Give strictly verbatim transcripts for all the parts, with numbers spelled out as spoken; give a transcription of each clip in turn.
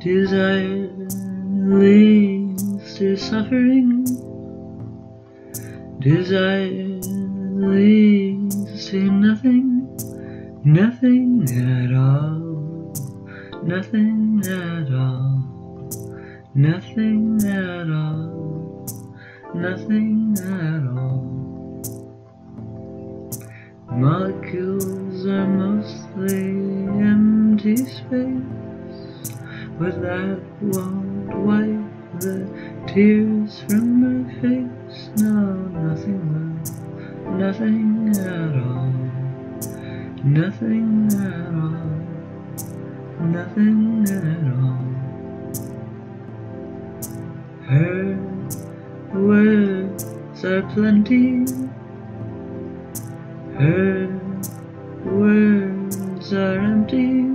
Desire leads to suffering. Desire leads to nothing, nothing at all, nothing at all, nothing at all, nothing at all. Molecules are mostly empty space, but that won't wipe the tears from my face. No, nothing will, nothing at all, nothing at all, nothing at all. Her words are plenty, her words are empty.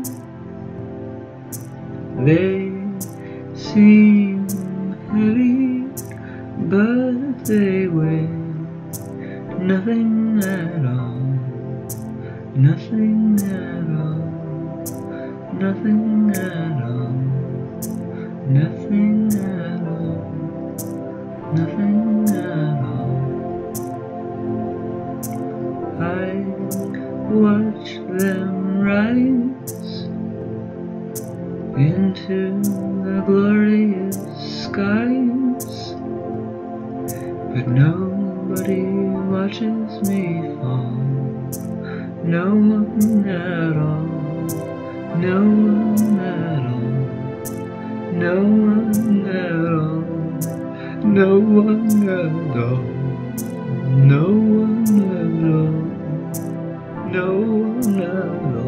They seem heavy, but they weigh nothing at all, nothing at all, nothing at all, nothing at all, nothing at all. I watch them rise into the glorious skies, but nobody watches me fall. No one at all, no one at all, no one at all, no one at all, no one at all, no one at all.